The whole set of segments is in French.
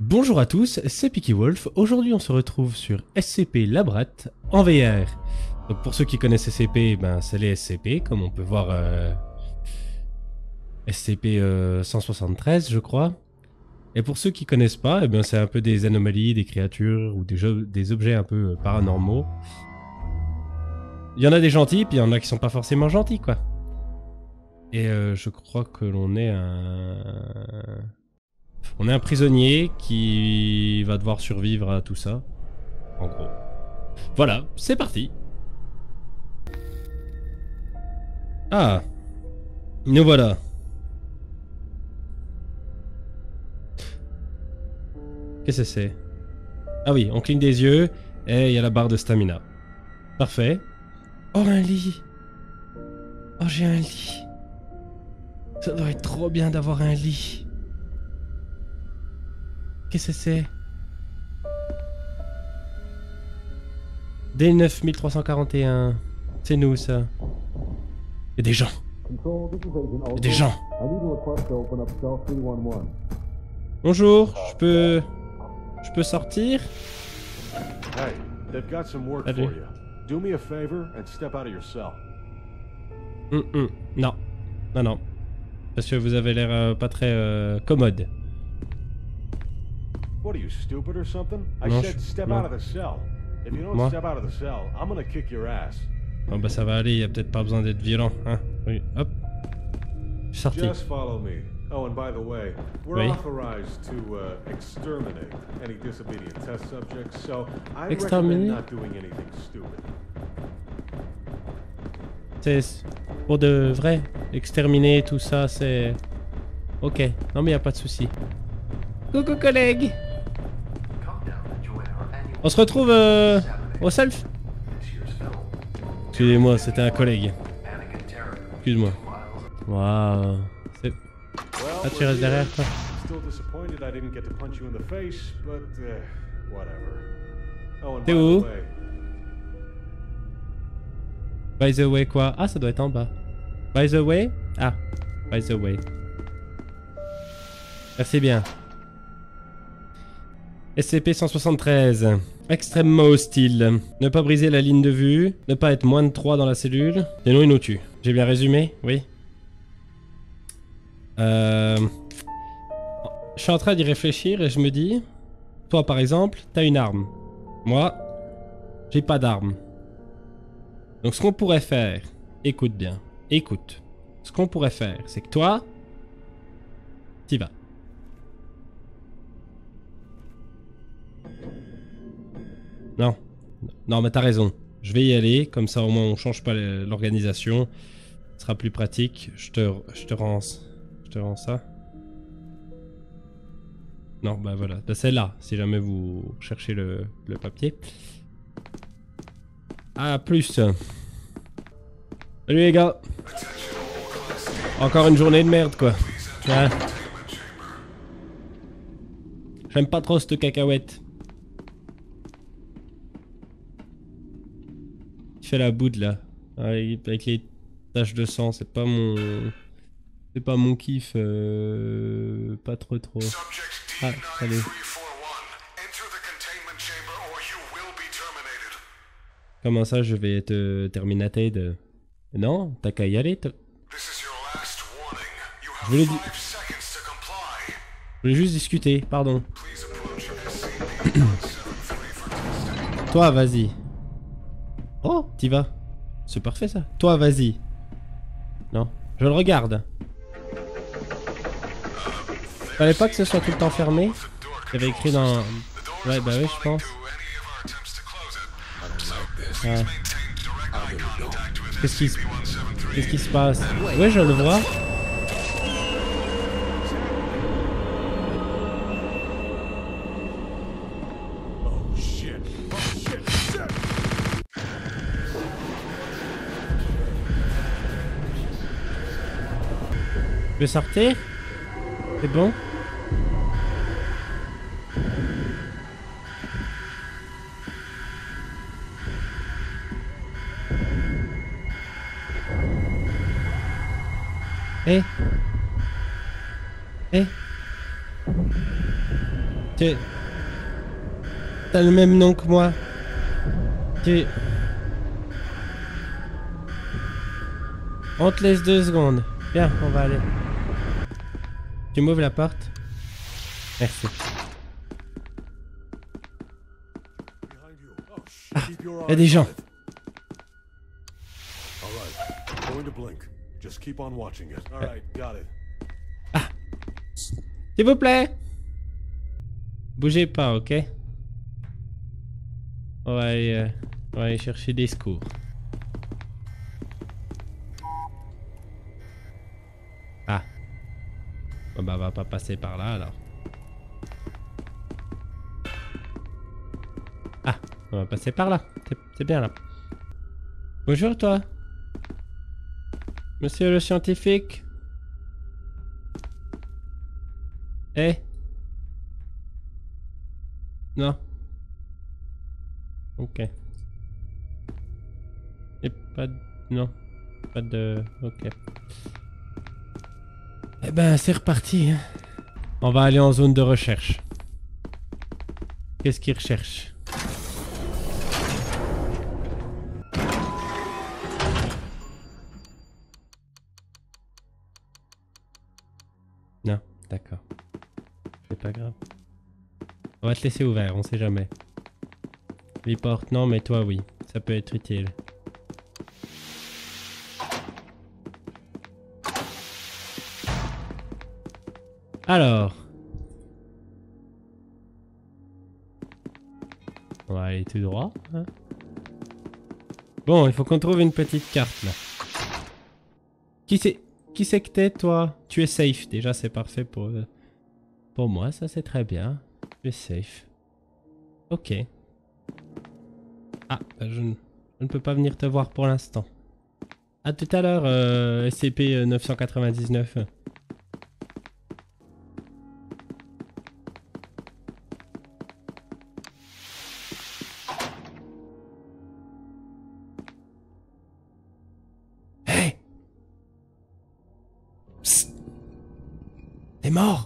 Bonjour à tous, c'est Peaky Wolf. Aujourd'hui on se retrouve sur SCP Labrat en VR. Donc pour ceux qui connaissent SCP, ben c'est les SCP, comme on peut voir SCP 173 je crois. Et pour ceux qui connaissent pas, eh ben c'est un peu des anomalies, des créatures ou des objets un peu paranormaux. Il y en a des gentils, puis il y en a qui sont pas forcément gentils quoi. Et je crois que l'on est un prisonnier qui va devoir survivre à tout ça, en gros. Voilà, c'est parti. Ah, nous voilà. Qu'est-ce que c'est? Ah oui, on cligne des yeux et il y a la barre de stamina. Parfait. Oh, un lit. Oh, j'ai un lit. Ça doit être trop bien d'avoir un lit. Qu'est-ce que c'est? D9341. C'est nous, ça. Il y a des gens. Il y a des gens. Bonjour, je peux sortir? Hey, they've got some work for you. Do me a favor and step out of your cell. Non. Non, non. Parce que vous avez l'air pas très commode. What are you, stupid or something? I Non, said step non. out of the cell. If you don't Moi? step out of the cell, I'm gonna kick your ass. Oh bah ça va aller, y a peut-être pas besoin d'être violent, hein. Oui, hop. Je suis sorti. Just follow me. Oh, and by the way, we're Oui. authorized to exterminate any disobedient test subjects, so I Exterminer? recommend not doing anything stupid. C'est pour de vrai. Exterminer tout ça, c'est... Ok, non mais y a pas de souci. Coucou collègue. On se retrouve au self. Excusez-moi, c'était un collègue. Excuse-moi. Waouh. C'est... Ah, tu restes derrière quoi. Still disappointed I didn't get to punch you in the face, but whatever. Oh, and by T'es the où? way, By the way quoi? Ah, ça doit être en bas. By the way? Ah, by the way. Merci bien. SCP-173. Extrêmement hostile. Ne pas briser la ligne de vue. Ne pas être moins de 3 dans la cellule. Sinon, il nous tue. J'ai bien résumé? Oui. Je suis en train d'y réfléchir et je me dis... Toi, par exemple, t'as une arme. Moi, j'ai pas d'arme. Donc, ce qu'on pourrait faire... Écoute bien. Écoute. Ce qu'on pourrait faire, c'est que toi... T'y vas. Non. Non, mais t'as raison. Je vais y aller, comme ça au moins on change pas l'organisation. Ce sera plus pratique. Je te rends ça. Non, bah voilà. Bah, c'est là, si jamais vous cherchez le papier. À plus. Salut les gars. Encore une journée de merde, quoi. Hein? J'aime pas trop cette cacahuète. Il fait la boude là, avec les taches de sang, c'est pas mon kiff, pas trop. Ah, allez. Comment ça, je vais être terminated? Non, t'as qu'à y aller. Je voulais juste discuter, pardon. Toi, vas-y. Oh, t'y vas. C'est parfait ça. Toi, vas-y. Non, je le regarde. Fallait pas que ce soit tout le temps fermé. J'avais écrit dans... Ouais, bah oui, je pense. Ouais. Qu'est-ce qui se passe? Ouais, je le vois. Je vais sortir? C'est bon? Eh? T'as le même nom que moi. On te laisse 2 secondes. Viens, on va aller. Tu m'ouvres la porte? Merci. Ah, il y a des gens. Ah, s'il vous plaît. Bougez pas, ok? On va aller chercher des secours. Ah. Bon bah on va pas passer par là alors. Ah, on va passer par là. C'est bien là. Bonjour toi. Monsieur le scientifique. Eh? Non. Ok. Et pas de... Non. Pas de... Ok. Eh ben, c'est reparti. Hein. On va aller en zone de recherche. Qu'est-ce qu'il recherche? Non, d'accord. C'est pas grave. On va te laisser ouvert, on sait jamais. Les portes, non, mais toi, oui. Ça peut être utile. Alors. On va aller tout droit. Hein. Bon, il faut qu'on trouve une petite carte, là. Qui c'est que t'es, toi? Tu es safe. Déjà, c'est parfait pour moi. Ça, c'est très bien. Tu es safe. Ok. Ah, bah, je ne peux pas venir te voir pour l'instant. À tout à l'heure, SCP-999. Hey! Psst! T'es mort!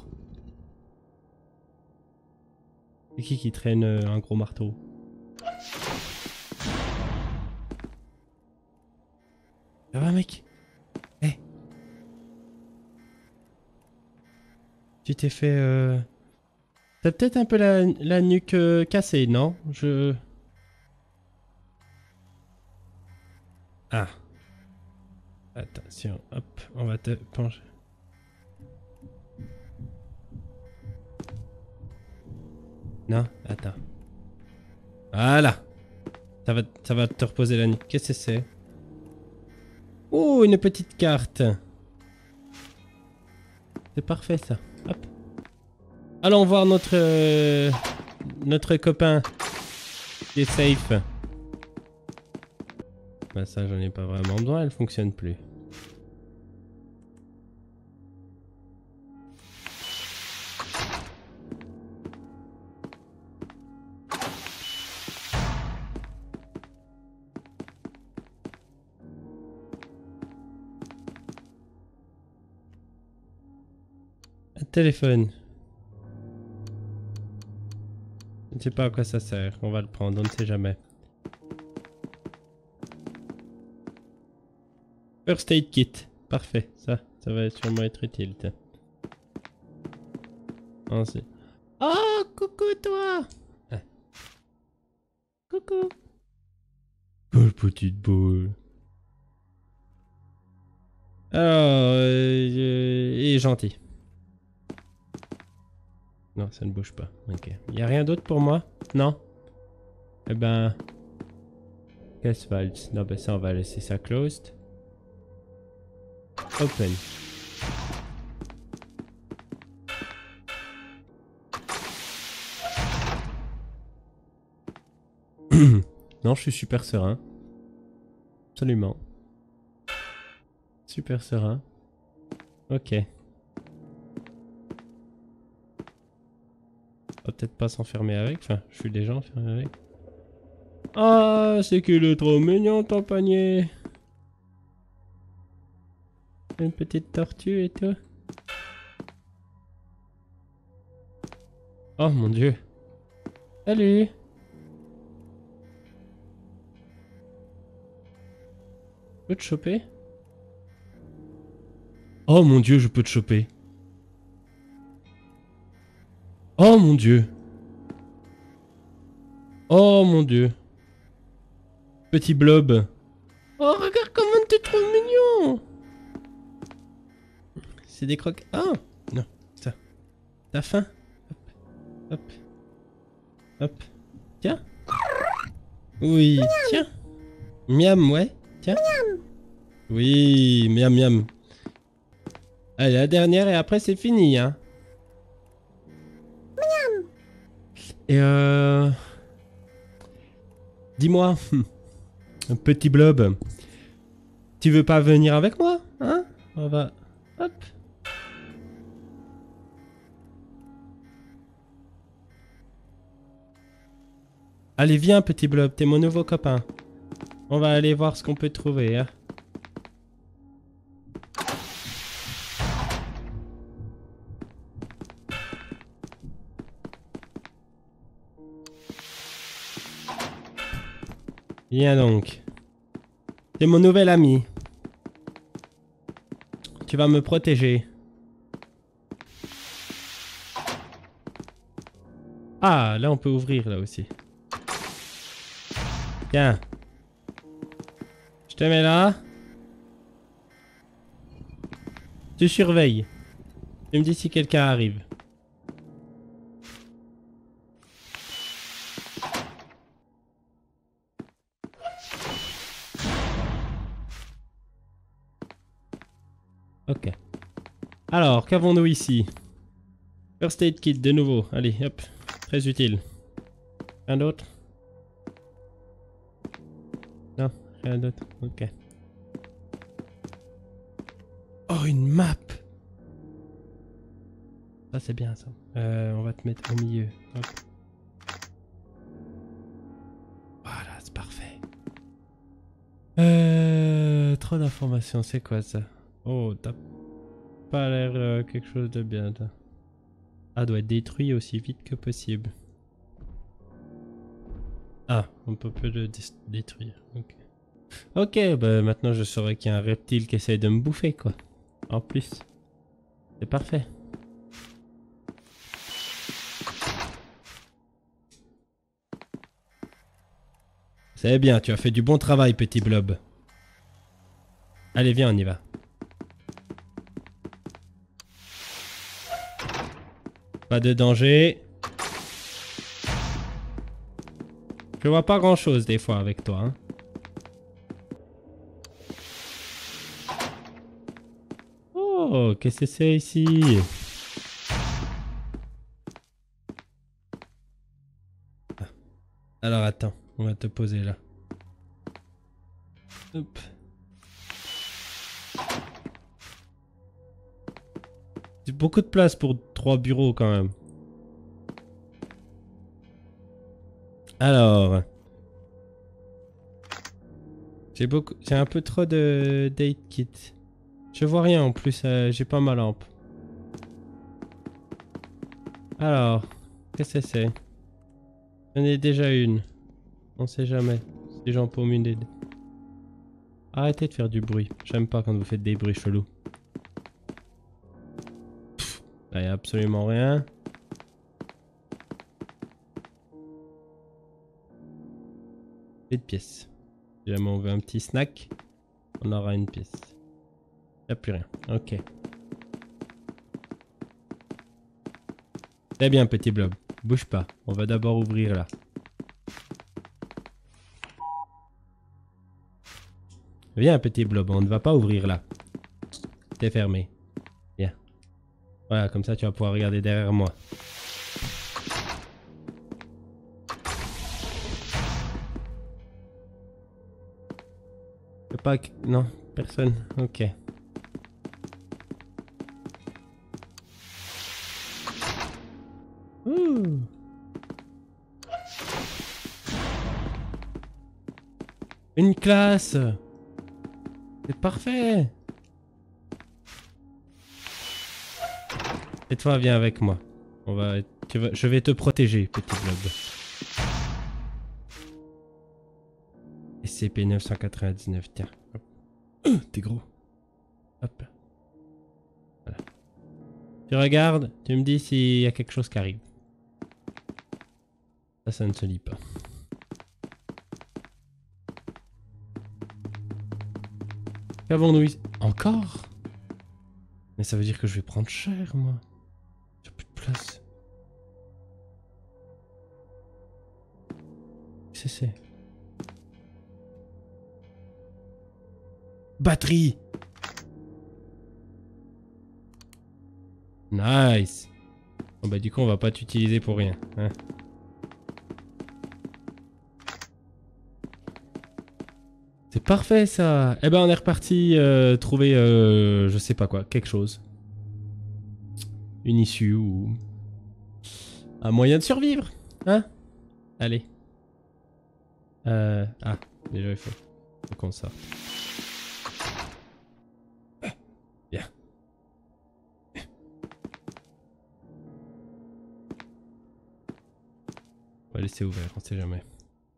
C'est qui traîne un gros marteau? Ça va, mec? Hey! Tu t'es fait... T'as peut-être un peu la nuque cassée, non? Ah. Attention, hop, on va te pencher. Non, attends. Voilà. Ça va te reposer la nuque. Qu'est-ce que c'est? Oh, une petite carte. C'est parfait ça. Hop. Allons voir notre copain qui est safe. Bah ça j'en ai pas vraiment besoin, elle fonctionne plus. Un téléphone. Je ne sais pas à quoi ça sert, on va le prendre, on ne sait jamais. First aid kit, parfait, ça va sûrement être utile. Ensuite. Oh, coucou toi! Ah. Coucou! Quelle petite boule! Alors, il est gentil. Non, ça ne bouge pas. Ok. Il n'y a rien d'autre pour moi? Non? Eh ben... Casse valve. Non, ben ça, on va laisser ça closed. Open. Non, je suis super serein. Absolument. Super serein. Ok. On va peut-être pas s'enfermer avec. Enfin, je suis déjà enfermé avec. Ah, c'est qu'il est trop mignon ton panier. Une petite tortue et tout. Oh mon dieu. Salut. Je peux te choper? Oh mon dieu, je peux te choper. Oh mon dieu. Oh mon dieu. Petit blob. Oh, regarde comment t'es trop mignon. C'est des croques. Ah non, ça. T'as faim? Hop. Hop. Hop. Tiens. Oui, miam. Tiens. Miam, ouais. Tiens. Miam. Oui, miam, miam. Allez, la dernière et après c'est fini, hein. Miam. Et dis-moi, un petit blob, tu veux pas venir avec moi, hein? On va... Hop. Allez, viens, petit blob, t'es mon nouveau copain. On va aller voir ce qu'on peut trouver, hein. Viens donc. T'es mon nouvel ami. Tu vas me protéger. Ah, là on peut ouvrir là aussi. Tiens. Je te mets là. Tu surveilles. Tu me dis si quelqu'un arrive. Ok. Alors, qu'avons-nous ici? First aid kit de nouveau. Allez, hop. Très utile. Rien d'autre? Non, rien d'autre. Ok. Oh, une map! Ça, c'est bien, ça. On va te mettre au milieu. Hop. Voilà, c'est parfait. Trop d'informations, c'est quoi ça? Oh, t'as pas l'air quelque chose de bien, toi. Ah, doit être détruit aussi vite que possible. Ah, on peut le détruire. Ok. Ok, bah maintenant je saurais qu'il y a un reptile qui essaye de me bouffer, quoi. En plus. C'est parfait. C'est bien, tu as fait du bon travail, petit blob. Allez, viens, on y va. Pas de danger. Je vois pas grand chose des fois avec toi, hein. Oh, qu'est-ce que c'est ici? Alors attends, on va te poser là. Hop. C'est beaucoup de place pour 3 bureaux quand même. Alors. J'ai un peu trop de date kit. Je vois rien en plus, j'ai pas ma lampe. Alors, qu'est-ce que c'est? J'en ai déjà une. On sait jamais. Si j'en paume une des deux. Arrêtez de faire du bruit. J'aime pas quand vous faites des bruits chelous. Là, y a absolument rien. Et de pièces. Si jamais on veut un petit snack, on aura une pièce. Y a plus rien. Ok. Très bien, petit blob. Bouge pas. On va d'abord ouvrir là. Viens, petit blob. On ne va pas ouvrir là. C'est fermé. Viens. Voilà, comme ça tu vas pouvoir regarder derrière moi. Pas que... Non, personne. Ok. Ouh. Une classe. C'est parfait. Et toi, viens avec moi. Je vais te protéger, petit blob. SCP-999, tiens. T'es gros. Hop. Voilà. Tu regardes, tu me dis s'il y a quelque chose qui arrive. Ça ne se lit pas. Qu'avons-nous ici? Encore? Mais ça veut dire que je vais prendre cher, moi. J'ai plus de place. Qu'est-ce que c'est? Batterie! Nice! Bon bah du coup on va pas t'utiliser pour rien. Hein. C'est parfait ça! Eh ben on est reparti trouver je sais pas quoi, quelque chose. Une issue ou un moyen de survivre. Hein? Allez. Ah, déjà il faut qu'on sorte. Bien. On va laisser ouvert, on sait jamais.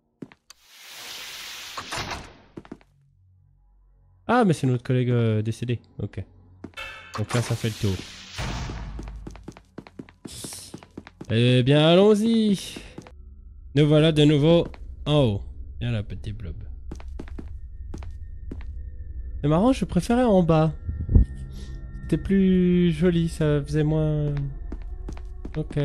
Ah, mais c'est notre collègue décédé. Ok. Donc là, ça fait le tour. Eh bien, allons-y. Nous voilà de nouveau en haut. Viens là, petit blob. C'est marrant, je préférais en bas. C'était plus joli, ça faisait moins... Ok.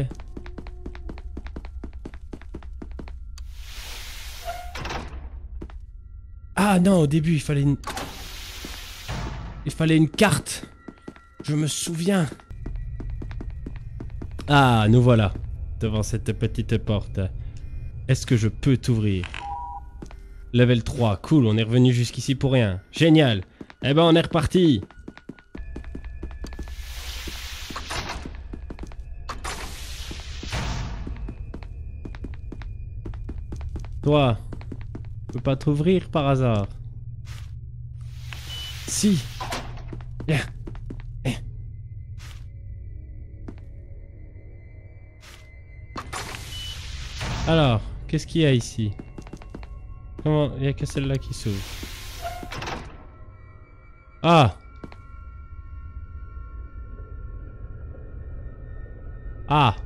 Ah non, au début, il fallait une... Il fallait une carte. Je me souviens. Ah, nous voilà. Devant cette petite porte. Est-ce que je peux t'ouvrir? Level 3, cool, on est revenu jusqu'ici pour rien. Génial. Eh ben, on est reparti. Toi, je peux pas t'ouvrir par hasard. Si. Viens. Alors, qu'est-ce qu'il y a ici? Comment? Il n'y a que celle-là qui s'ouvre. Ah! Ah!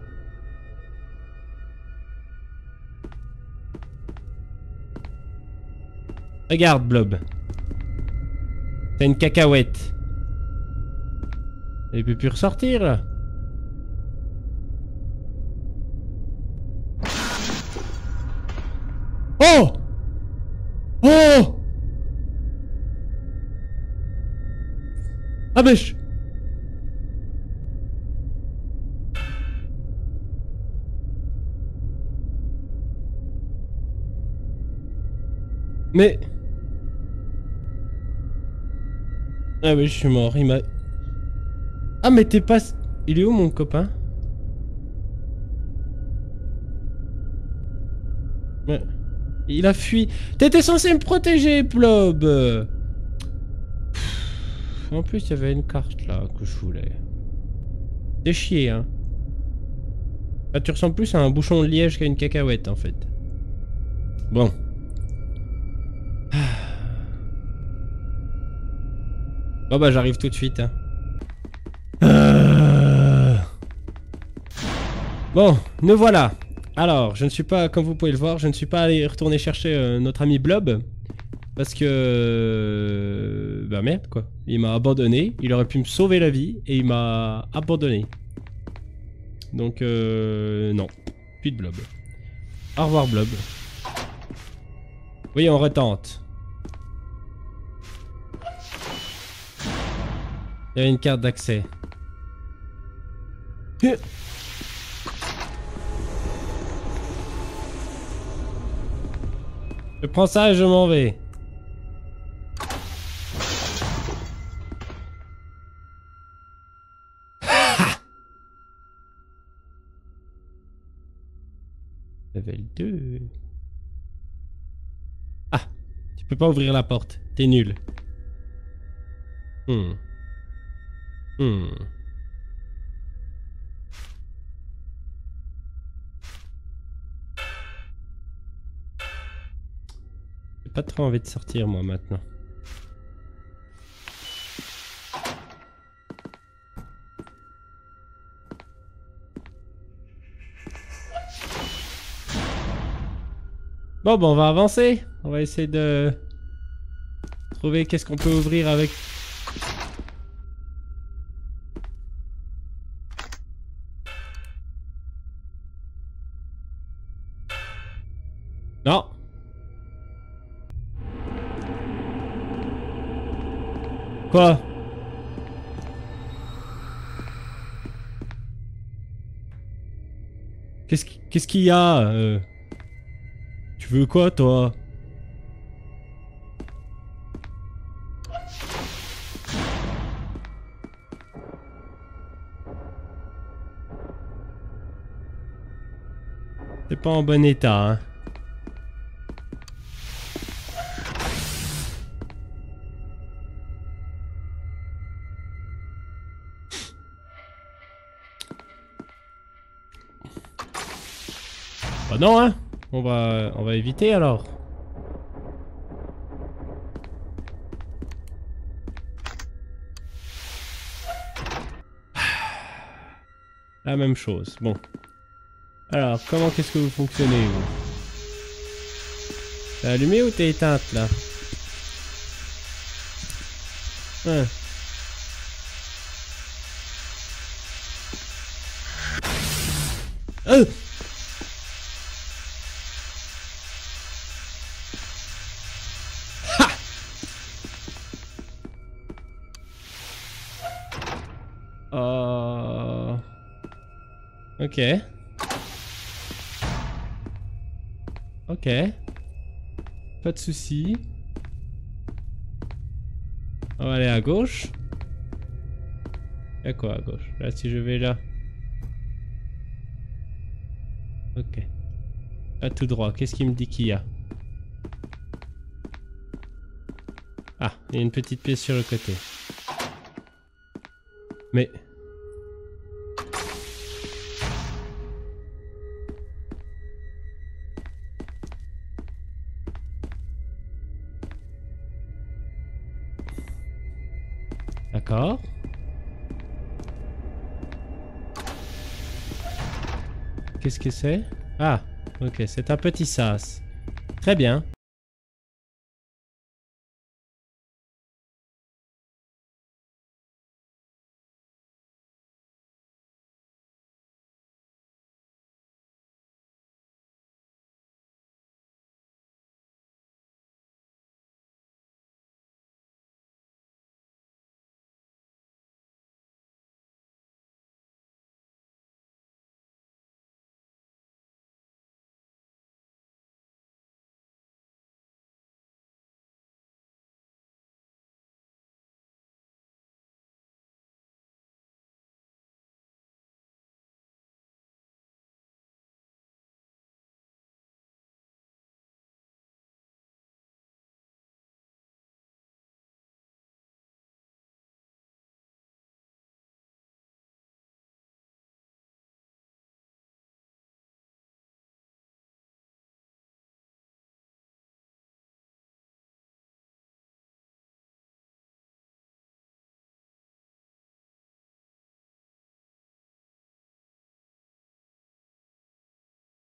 Regarde, Blob. T'as une cacahuète. Elle peut plus ressortir, là. Oh! Oh! Ah ben je... Mais... Ah oui, je suis mort, il m'a... Ah mais t'es pas... Il est où mon copain? Mais... Il a fui. T'étais censé me protéger, Blob. En plus, il y avait une carte là que je voulais. T'es chier, hein. Ah, tu ressembles plus à un bouchon de liège qu'à une cacahuète, en fait. Bon. Bon bah j'arrive tout de suite, hein. Bon, nous voilà. Alors, je ne suis pas, comme vous pouvez le voir, je ne suis pas allé retourner chercher notre ami Blob. Parce que... bah merde quoi. Il m'a abandonné, il aurait pu me sauver la vie et il m'a abandonné. Donc non. Plus de Blob. Au revoir Blob. Oui, on retente. Il y a une carte d'accès. Je prends ça et je m'en vais. Level 2. Ah, tu peux pas ouvrir la porte. T'es nul. pas trop envie de sortir moi maintenant. Bon, on va avancer. On va essayer de trouver qu'est-ce qu'on peut ouvrir avec. Non. Quoi? Qu'est-ce qu'il y a Tu veux quoi, toi? C'est pas en bon état, hein. Bah non, hein. On va éviter alors. La même chose. Bon. Alors, comment qu'est-ce que vous fonctionnez, vous? T'es allumé ou t'es éteinte, là? Hein. Ok. Ok. Pas de soucis. On va aller à gauche. Y'a quoi à gauche? Là, si je vais là. Ok. Là, tout droit. Qu'est-ce qu'il me dit qu'il y a? Ah, il y a une petite pièce sur le côté. Mais... D'accord. Qu'est-ce que c'est? Ah, ok, c'est un petit sas. Très bien.